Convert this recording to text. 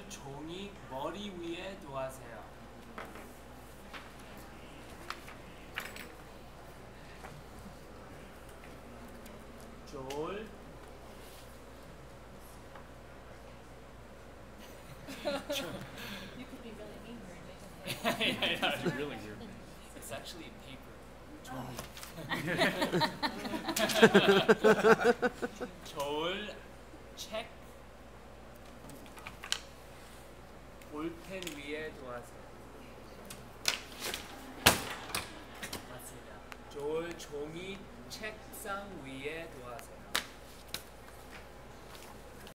종이 머리 위에 놓으세요. 졸 You could be really angry and make it Yeah, it's really weird. It's actually paper. Oh. 졸 책 볼펜 위에 놓으세요. 맞습니다. 졸 종이 책상 위에 놓으세요.